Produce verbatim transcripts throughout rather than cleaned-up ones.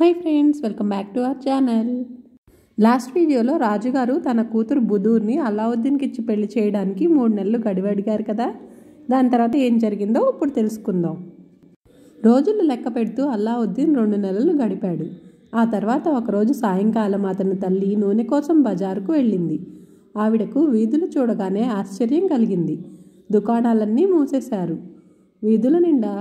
Hi friends, welcome back to our channel. Last వీడియోలో రాజుగారు తన కూతురు బుదూర్ని అల్లావుద్దీన్కి ఇచ్చి పెళ్లి చేయడానికి మూడు నెలలు గడువు అడిగారు కదా. దాని తర్వాత ఏం జరిగిందో ఇప్పుడు తెలుసుకుందాం. రోజులు లెక్క పెడుతూ అల్లావుద్దీన్ రెండు నెలలు గడిపాడు. ఆ తర్వాత ఒకరోజు సాయంకాలం అతని తల్లి నూనె కోసం బజారుకు వెళ్ళింది. ఆవిడకు వీధులు చూడగానే ఆశ్చర్యం కలిగింది. దుకాణాలన్నీ మూసేశారు. వీధుల నిండా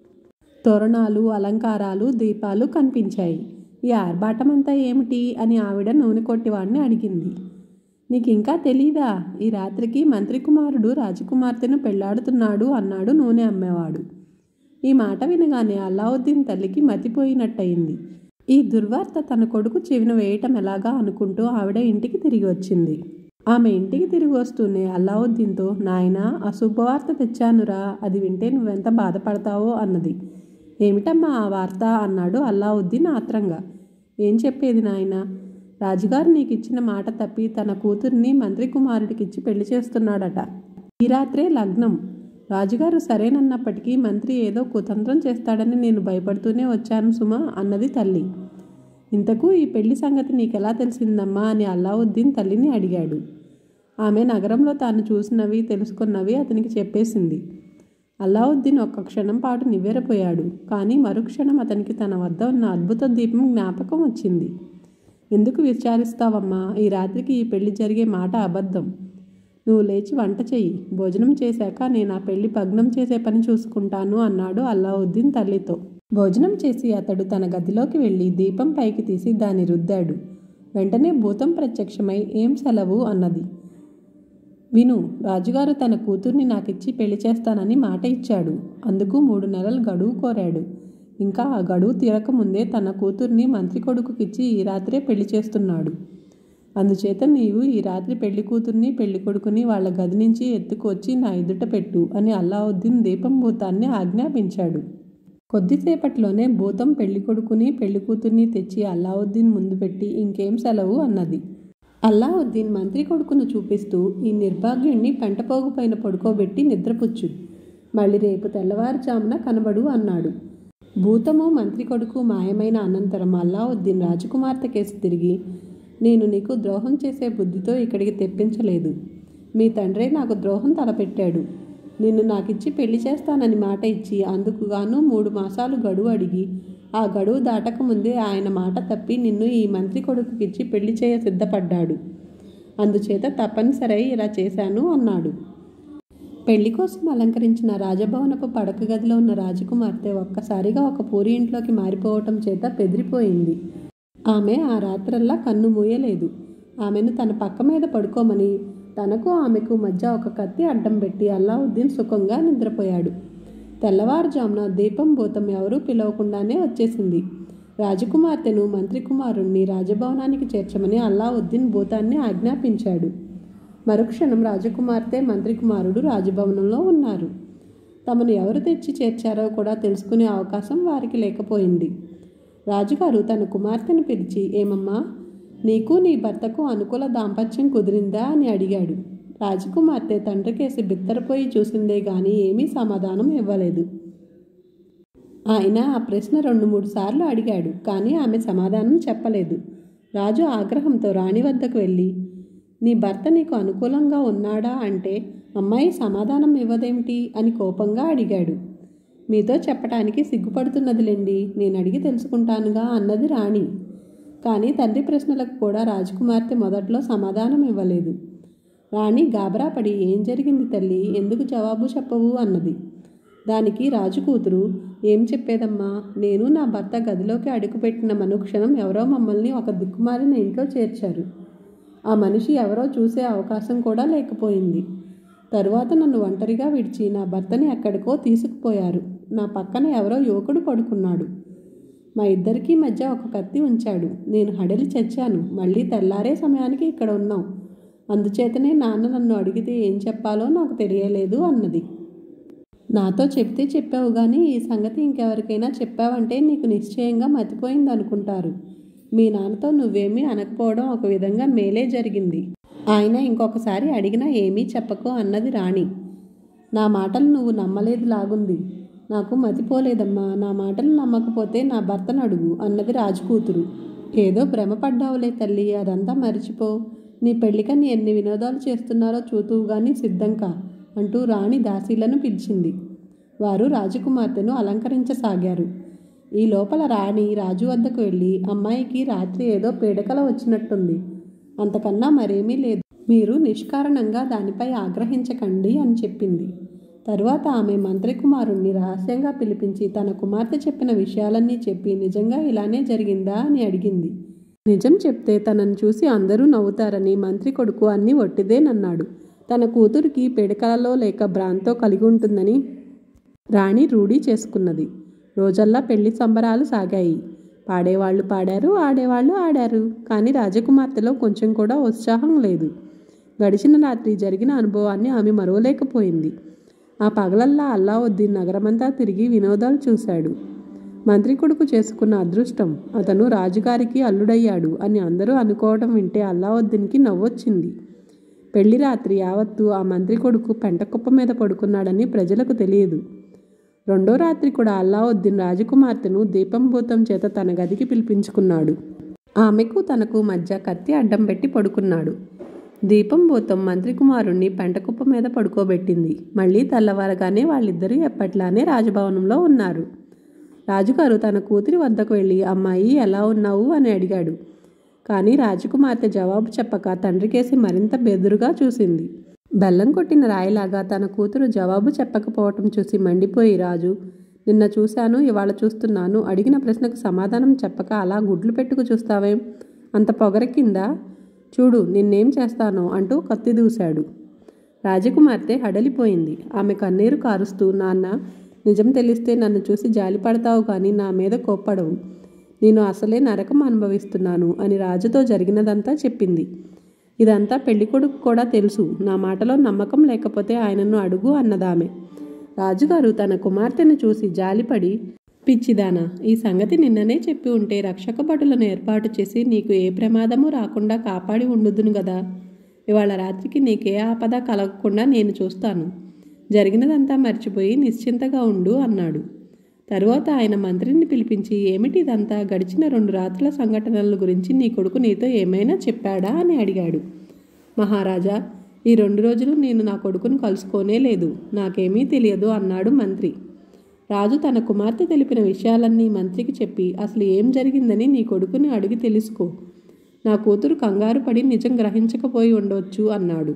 తోరణాలు, అలంకారాలు, దీపాలు కనిపించాయి. ఈ ఆర్భాటమంతా ఏమిటి అని ఆవిడ నూనె కొట్టివాడిని అడిగింది. నీకు ఇంకా తెలీదా? ఈ రాత్రికి మంత్రి కుమారుడు రాజకుమార్తెను పెళ్లాడుతున్నాడు అన్నాడు నూనె అమ్మేవాడు. ఈ మాట వినగానే అల్లావుద్దీన్ తల్లికి మతిపోయినట్టయింది. ఈ దుర్వార్త తన కొడుకు చెవిన వేయటం ఎలాగా అనుకుంటూ ఆవిడ ఇంటికి తిరిగి వచ్చింది. ఆమె ఇంటికి తిరిగి వస్తూనే అల్లావుద్దీన్తో, నాయనా, అశుభవార్త తెచ్చానురా, అది వింటే నువ్వెంత బాధపడతావో అన్నది. ఏమిటమ్మా ఆ వార్త అన్నాడు అల్లావుద్దీన్ ఆత్రంగా. ఏం చెప్పేది నాయనా? రాజుగారు నీకు ఇచ్చిన మాట తప్పి తన కూతుర్ని మంత్రి కుమారుడికిచ్చి పెళ్లి చేస్తున్నాడట. ఈ రాత్రే లగ్నం. రాజుగారు సరేనన్నప్పటికీ మంత్రి ఏదో కుతంత్రం చేస్తాడని నేను భయపడుతూనే వచ్చాను సుమా అన్నది తల్లి. ఇంతకు ఈ పెళ్లి సంగతి నీకెలా తెలిసిందమ్మా అని అల్లావుద్దీన్ తల్లిని అడిగాడు. ఆమె నగరంలో తాను చూసినవి తెలుసుకున్నవి అతనికి చెప్పేసింది. అల్లావుద్దీన్ ఒక్క క్షణం పాటు నివ్వెరపోయాడు. కానీ మరుక్షణం అతనికి తన వద్ద ఉన్న అద్భుత దీపం జ్ఞాపకం వచ్చింది. ఎందుకు విచారిస్తావమ్మా? ఈ రాత్రికి ఈ పెళ్లి జరిగే మాట అబద్ధం. నువ్వు లేచి వంట చెయ్యి. భోజనం చేశాక నేను ఆ పెళ్లి భగ్నం చేసే పని చూసుకుంటాను అన్నాడు అల్లావుద్దీన్ తల్లితో. భోజనం చేసి అతడు తన గదిలోకి వెళ్ళి దీపం పైకి తీసి దాన్ని రుద్దాడు. వెంటనే భూతం ప్రత్యక్షమై, ఏం సెలవు అన్నది. విను, రాజుగారు తన కూతుర్ని నాకిచ్చి పెళ్లి చేస్తానని మాట ఇచ్చాడు. అందుకు మూడు నెలలు గడువు కోరాడు. ఇంకా ఆ గడువు తీరకముందే తన కూతుర్ని మంత్రి కొడుకుకిచ్చి ఈ రాత్రే పెళ్లి చేస్తున్నాడు. అందుచేత నీవు ఈ రాత్రి పెళ్లి కూతుర్ని పెళ్లి కొడుకుని వాళ్ళ గది నుంచి ఎత్తుకొచ్చి నా ఎదుట పెట్టు అని అల్లావుద్దీన్ దీపం భూతాన్ని ఆజ్ఞాపించాడు. కొద్దిసేపట్లోనే భూతం పెళ్లి కొడుకుని పెళ్లి కూతుర్ని తెచ్చి అల్లావుద్దీన్ ముందు పెట్టి, ఇంకేం సెలవు అన్నది. అల్లావుద్దీన్ మంత్రి కొడుకును చూపిస్తూ, ఈ నిర్భాగ్యుణ్ణి పెంటపోగు పైన పడుకోబెట్టి నిద్రపుచ్చు. మళ్ళీ రేపు తెల్లవారుజామున కనబడు అన్నాడు. భూతము మంత్రి కొడుకు మాయమైన అనంతరం అల్లావుద్దీన్ రాజకుమార్తె కేసి తిరిగి, నేను నీకు ద్రోహం చేసే బుద్ధితో ఇక్కడికి తెప్పించలేదు. మీ తండ్రే నాకు ద్రోహం తలపెట్టాడు. నిన్ను నాకిచ్చి పెళ్లి చేస్తానని మాట ఇచ్చి అందుకు గాను మూడు మాసాలు గడువు అడిగి ఆ గడువు దాటకముందే ఆయన మాట తప్పి నిన్ను ఈ మంత్రి కొడుకుకిచ్చి పెళ్లి చేయ సిద్ధపడ్డాడు. అందుచేత తప్పనిసరై ఇలా చేశాను అన్నాడు. పెళ్లి కోసం అలంకరించిన రాజభవనపు పడక గదిలో ఉన్న రాజకుమార్తె ఒక్కసారిగా ఒక పూరి ఇంట్లోకి మారిపోవటం చేత బెదిరిపోయింది. ఆమె ఆ రాత్రల్లా కన్ను మూయలేదు. ఆమెను తన పక్క మీద పడుకోమని తనకు ఆమెకు మధ్య ఒక కత్తి అడ్డం పెట్టి అల్లావుద్దీన్ సుఖంగా నిద్రపోయాడు. తెల్లవారుజామున దీపం భూతం ఎవరూ పిలవకుండానే వచ్చేసింది. రాజకుమార్తెను మంత్రి కుమారుణ్ణి రాజభవనానికి చేర్చమని అల్లావుద్దీన్ భూతాన్ని ఆజ్ఞాపించాడు. మరుక్షణం రాజకుమార్తె మంత్రి కుమారుడు రాజభవనంలో ఉన్నారు. తమను ఎవరు తెచ్చి చేర్చారో కూడా తెలుసుకునే అవకాశం వారికి లేకపోయింది. రాజుగారు తన కుమార్తెను పిలిచి, ఏమమ్మా, నీకు నీ భర్తకు అనుకూల దాంపత్యం కుదిరిందా అని అడిగాడు. రాజకుమార్తె తండ్రికేసి బిత్తరపోయి చూసిందే గాని ఏమీ సమాధానం ఇవ్వలేదు. ఆయన ఆ ప్రశ్న రెండు మూడు సార్లు అడిగాడు, కానీ ఆమె సమాధానం చెప్పలేదు. రాజు ఆగ్రహంతో రాణి వద్దకు వెళ్ళి, నీ భర్త నీకు అనుకూలంగా ఉన్నాడా అంటే అమ్మాయి సమాధానం ఇవ్వదేమిటి అని కోపంగా అడిగాడు. మీతో చెప్పటానికి సిగ్గుపడుతున్నదిలేండి, నేను అడిగి తెలుసుకుంటానుగా అన్నది రాణి. కానీ తండ్రి ప్రశ్నలకు కూడా రాజకుమార్తె మొదట్లో సమాధానం ఇవ్వలేదు. రాణి గాబరాపడి, ఏం జరిగింది తల్లి, ఎందుకు జవాబు చెప్పవు అన్నది. దానికి రాజు కూతురు, ఏం చెప్పేదమ్మా, నేను నా భర్త గదిలోకి అడుగుపెట్టిన మనుక్షణం ఎవరో మమ్మల్ని ఒక దిక్కుమాలిన ఇంట్లో చేర్చారు. ఆ మనిషి ఎవరో చూసే అవకాశం కూడా లేకపోయింది. తరువాత నన్ను ఒంటరిగా విడిచి నా భర్తని ఎక్కడికో తీసుకుపోయారు. నా పక్కన ఎవరో యువకుడు పడుకున్నాడు. మా ఇద్దరికీ మధ్య ఒక కత్తి ఉంచాడు. నేను హడలి చచ్చాను. మళ్ళీ తెల్లారే సమయానికి ఇక్కడ ఉన్నాం. అందుచేతనే నాన్న నన్ను అడిగితే ఏం చెప్పాలో నాకు తెలియలేదు అన్నది. నాతో చెప్తే చెప్పావు కానీ ఈ సంగతి ఇంకెవరికైనా చెప్పావంటే నీకు నిశ్చయంగా మతిపోయింది అనుకుంటారు. మీ నాన్నతో నువ్వేమీ అనకపోవడం ఒక విధంగా మేలే జరిగింది. ఆయన ఇంకొకసారి అడిగినా ఏమీ చెప్పకు అన్నది రాణి. నా మాటలు నువ్వు నమ్మలేదు లాగుంది. నాకు మతిపోలేదమ్మా, నా మాటలు నమ్మకపోతే నా భర్తను అడుగు అన్నది రాజుకూతురు. ఏదో భ్రమపడ్డావులే తల్లి, అదంతా మరిచిపో. నీ పెళ్లికని ఎన్ని వినోదాలు చేస్తున్నారో చూతువు గాని సిద్ధంకా అంటూ రాణి దాసీలను పిలిచింది. వారు రాజకుమార్తెను అలంకరించసాగారు. ఈ లోపల రాణి రాజు వద్దకు వెళ్ళి, అమ్మాయికి రాత్రి ఏదో పీడకల వచ్చినట్టుంది, అంతకన్నా మరేమీ లేదు, మీరు నిష్కారణంగా దానిపై ఆగ్రహించకండి అని చెప్పింది. తరువాత ఆమె మంత్రి కుమారుణ్ణి రహస్యంగా పిలిపించి తన కుమార్తె చెప్పిన విషయాలన్నీ చెప్పి నిజంగా ఇలానే జరిగిందా అని అడిగింది. నిజం చెప్తే తనను చూసి అందరూ నవ్వుతారని మంత్రి కొడుకు అన్నీ ఒట్టిదేనన్నాడు. తన కూతురికి పీడకలలో లేక భ్రాంతో కలిగి ఉంటుందని రాణి రూఢీ చేసుకున్నది. రోజల్లా పెళ్లి సంబరాలు సాగాయి. పాడేవాళ్లు పాడారు, ఆడేవాళ్లు ఆడారు. కానీ రాజకుమార్తెలో కొంచెం కూడా ఉత్సాహం లేదు. గడిచిన రాత్రి జరిగిన అనుభవాన్ని ఆమె మరవలేకపోయింది. ఆ పగలల్లా అల్లావుద్దీన్ నగరమంతా తిరిగి వినోదాలు చూశాడు. మంత్రి కొడుకు చేసుకున్న అదృష్టం, అతను రాజుగారికి అల్లుడయ్యాడు అని అందరూ అనుకోవడం వింటే అల్లావుద్దీన్కి నవ్వొచ్చింది. పెళ్లి రాత్రి యావత్తు ఆ మంత్రి కొడుకు పెంటకుప్ప మీద పడుకున్నాడని ప్రజలకు తెలియదు. రెండో రాత్రి కూడా అల్లావుద్దీన్ రాజకుమార్తెను దీపం భూతం చేత తన గదికి పిలిపించుకున్నాడు. ఆమెకు తనకు మధ్య కత్తి అడ్డం పెట్టి పడుకున్నాడు. దీపం భూతం మంత్రి కుమారుణ్ణి పెంటకుప్ప మీద పడుకోబెట్టింది. మళ్ళీ తెల్లవారగానే వాళ్ళిద్దరూ ఎప్పట్లానే రాజభవనంలో ఉన్నారు. రాజుగారు తన కూతురి వద్దకు వెళ్ళి, అమ్మాయి ఎలా ఉన్నావు అని అడిగాడు. కానీ రాజకుమార్తె జవాబు చెప్పక తండ్రికేసి మరింత బెదురుగా చూసింది. బెల్లం కొట్టిన రాయిలాగా తన కూతురు జవాబు చెప్పకపోవటం చూసి మండిపోయి రాజు, నిన్న చూశాను, ఇవాళ చూస్తున్నాను, అడిగిన ప్రశ్నకు సమాధానం చెప్పక అలా గుడ్లు పెట్టుకు చూస్తావేం, అంత పొగరకిందా, చూడు నిన్నేం చేస్తానో అంటూ కత్తి దూశాడు. రాజకుమార్తె హడలిపోయింది. ఆమె కన్నీరు కారుస్తూ, నాన్న, నిజం తెలిస్తే నన్ను చూసి జాలిపడతావు కానీ నా మీద కోప్పడవు. నేను అసలే నరకం అనుభవిస్తున్నాను అని రాజుతో జరిగినదంతా చెప్పింది. ఇదంతా పెళ్ళికొడుకు కూడా తెలుసు. నా మాటలో నమ్మకం లేకపోతే ఆయనను అడుగు అన్నదామె. రాజుగారు తన కుమార్తెను చూసి జాలిపడి, పిచ్చిదానా, ఈ సంగతి నిన్ననే చెప్పి ఉంటే రక్షక భటులను ఏర్పాటు చేసి నీకు ఏ ప్రమాదము రాకుండా కాపాడి ఉండుదును గదా. ఇవాళ రాత్రికి నీకే ఆపద కలగకుండా నేను చూస్తాను. జరిగినదంతా మర్చిపోయి నిశ్చింతగా ఉండు అన్నాడు. తరువాత ఆయన మంత్రిని పిలిపించి, ఏమిటి ఇదంతా, గడిచిన రెండు రాత్రుల సంఘటనల గురించి నీ కొడుకు నీతో ఏమైనా చెప్పాడా అని అడిగాడు. మహారాజా, ఈ రెండు రోజులు నేను నా కొడుకును కలుసుకోనే లేదు, నాకేమీ తెలియదు అన్నాడు మంత్రి. రాజు తన కుమార్తె తెలిపిన విషయాలన్నీ మంత్రికి చెప్పి, అసలు ఏం జరిగిందని నీ కొడుకుని అడిగి తెలుసుకో. నా కూతురు కంగారు పడి నిజం గ్రహించకపోయి ఉండవచ్చు అన్నాడు.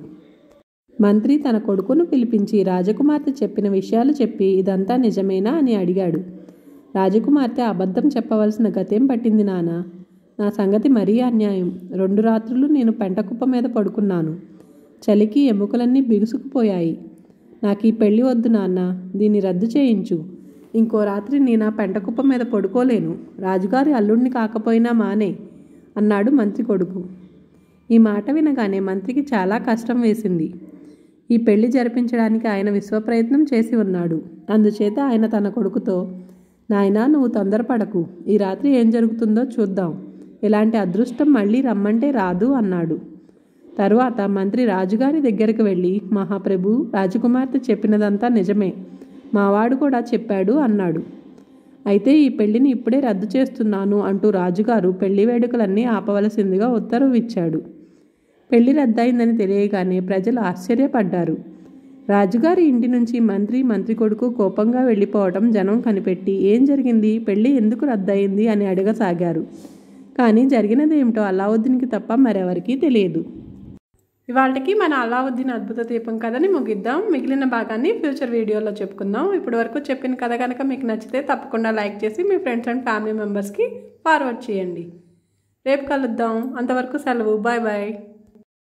మంత్రి తన కొడుకును పిలిపించి రాజకుమార్తె చెప్పిన విషయాలు చెప్పి, ఇదంతా నిజమేనా అని అడిగాడు. రాజకుమార్తె అబద్ధం చెప్పవలసిన గతేం పట్టింది నాన్న, నా సంగతి మరీ అన్యాయం. రెండు రాత్రులు నేను పెంటకుప్ప మీద పడుకున్నాను. చలికి ఎముకలన్నీ బిగుసుకుపోయాయి. నాకు ఈ పెళ్లి వద్దు నాన్న, దీన్ని రద్దు చేయించు. ఇంకో రాత్రి నేను ఆ పెంటకుప్ప మీద పడుకోలేను. రాజుగారి అల్లుడిని కాకపోయినా మానే అన్నాడు మంత్రి కొడుకు. ఈ మాట వినగానే మంత్రికి చాలా కష్టం వేసింది. ఈ పెళ్లి జరిపించడానికి ఆయన విశ్వప్రయత్నం చేసి ఉన్నాడు. అందుచేత ఆయన తన కొడుకుతో, నాయనా, నువ్వు తొందరపడకు, ఈ రాత్రి ఏం జరుగుతుందో చూద్దాం, ఇలాంటి అదృష్టం మళ్ళీ రమ్మంటే రాదు అన్నాడు. తరువాత మంత్రి రాజుగారి దగ్గరకు వెళ్ళి, మహాప్రభు, రాజకుమార్తె చెప్పినదంతా నిజమే, మావాడు కూడా చెప్పాడు అన్నాడు. అయితే ఈ పెళ్లిని ఇప్పుడే రద్దు చేస్తున్నాను అంటూ రాజుగారు పెళ్లి వేడుకలన్నీ ఆపవలసిందిగా ఉత్తర్వు ఇచ్చాడు. పెళ్లి రద్దయిందని తెలియగానే ప్రజలు ఆశ్చర్యపడ్డారు. రాజుగారి ఇంటి నుంచి మంత్రి మంత్రి కొడుకు కోపంగా వెళ్ళిపోవటం జనం కనిపెట్టి, ఏం జరిగింది, పెళ్లి ఎందుకు రద్దయింది అని అడగసాగారు. కానీ జరిగినదేమిటో అల్లావుద్దీన్కి తప్ప మరెవరికీ తెలియదు. ఇవాళకి మన అల్లావుద్దీన్ అద్భుత దీపం కథని ముగిద్దాం. మిగిలిన భాగాన్ని ఫ్యూచర్ వీడియోలో చెప్పుకుందాం. ఇప్పటి వరకు చెప్పిన కథ కనుక మీకు నచ్చితే తప్పకుండా లైక్ చేసి మీ ఫ్రెండ్స్ అండ్ ఫ్యామిలీ మెంబర్స్కి ఫార్వర్డ్ చేయండి. రేపు కలుద్దాం. అంతవరకు సెలవు. Bye bye.